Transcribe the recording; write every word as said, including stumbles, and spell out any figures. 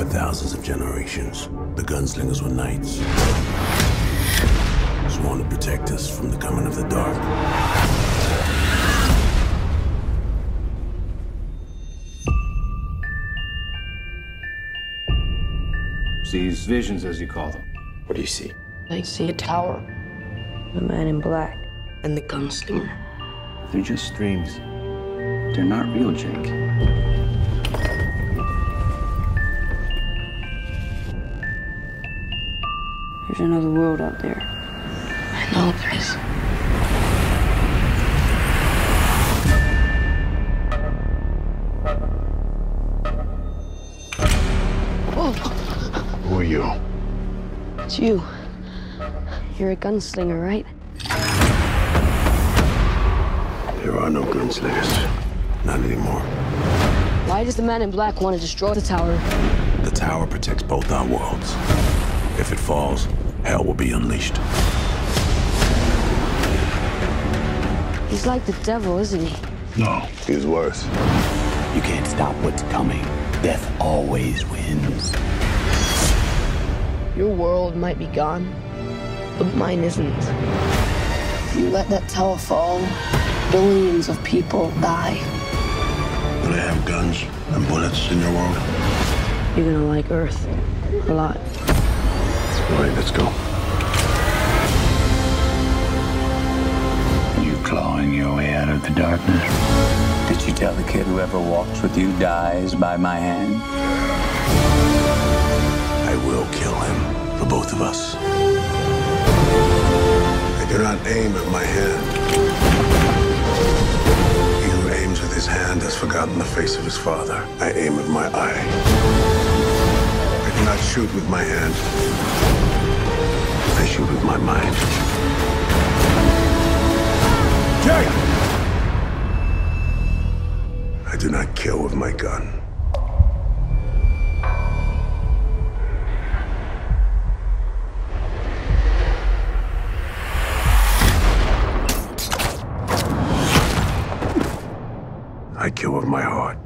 For thousands of generations, the gunslingers were knights, sworn to protect us from the coming of the dark. These visions, as you call them. What do you see? I see a tower, the man in black, and the gunslinger. They're just dreams. They're not real, Jake. There's another world out there. I know there is. Who are you? It's you. You're a gunslinger, right? There are no gunslingers. Not anymore. Why does the man in black want to destroy the tower? The tower protects both our worlds. If it falls, hell will be unleashed. He's like the devil, isn't he? No, he's worse. You can't stop what's coming. Death always wins. Your world might be gone, but mine isn't. If you let that tower fall, billions of people die. Do they have guns and bullets in your world? You're gonna like Earth a lot. All right, let's go. You clawing your way out of the darkness? Did you tell the kid whoever walks with you dies by my hand? I will kill him for both of us. I do not aim at my hand. He who aims with his hand has forgotten the face of his father. I aim with my eye. I do not shoot with my hand. I shoot with my mind. Jake! I do not kill with my gun. I kill with my heart.